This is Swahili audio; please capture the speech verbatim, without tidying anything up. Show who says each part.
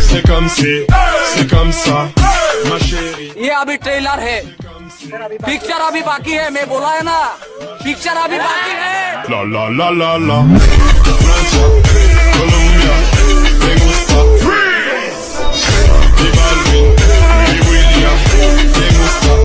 Speaker 1: c'est comme si, c'est comme ça, ma chérie.
Speaker 2: ये अभी ट्रेलर है, पिक्चर अभी बाकी है, मैं बोला है ना, पिक्चर अभी बाकी है।
Speaker 1: La la la la la, Francia, Colombia, me gusta.